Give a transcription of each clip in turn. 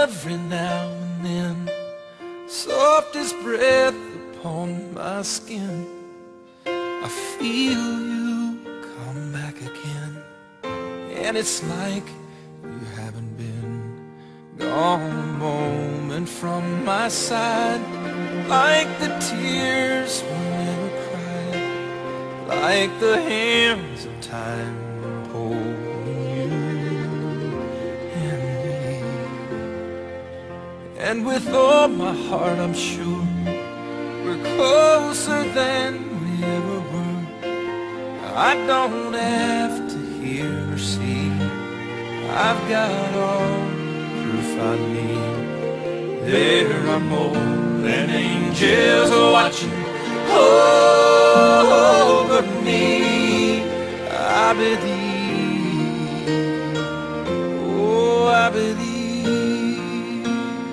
Every now and then, softest breath upon my skin, I feel you come back again. And it's like you haven't been gone a moment from my side, like the tears were never cried, like the hands of time were holding you and me. And with all my heart I'm sure we're closer than we ever were. I don't have to hear or see, I've got all proof I need. There are more than angels watching over me. I believe, oh I believe.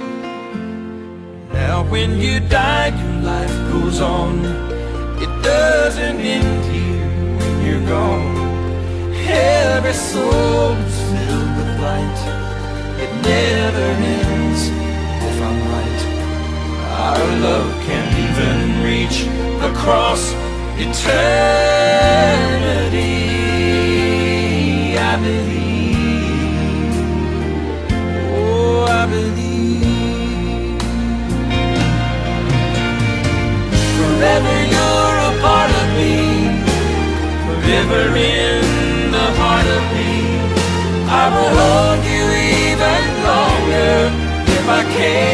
Now when you died, your life goes on. It doesn't end here when you're gone. Every soul is filled with light. It never ends if I'm right. Our love can't even reach across eternity. I believe, oh I believe. Forever you're a part of me, forever in the heart of me. I will hold you even longer if I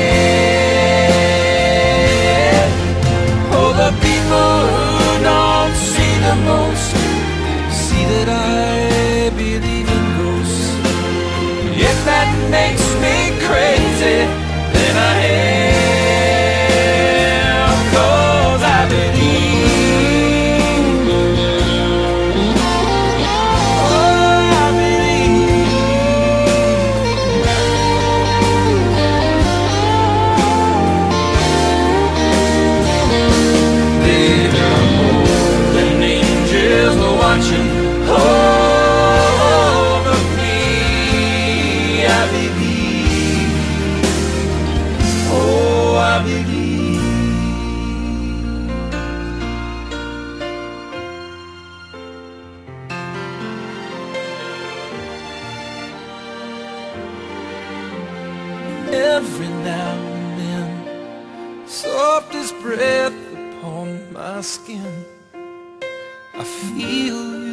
can. Oh, the people who don't see the most see that I believe in ghosts. If that makes me crazy, then I am, 'cause I believe. Oh, I believe. There are more than angels watching over me. I believe, oh I believe. Every now and then, softest breath upon my skin, I feel you